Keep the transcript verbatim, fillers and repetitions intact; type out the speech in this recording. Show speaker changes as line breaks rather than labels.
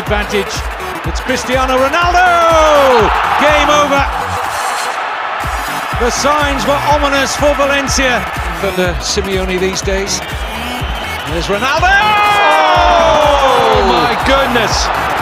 advantage. It's Cristiano Ronaldo! Game over. The signs were ominous for Valencia. Under Simeone these days. There's Ronaldo!
Oh my goodness!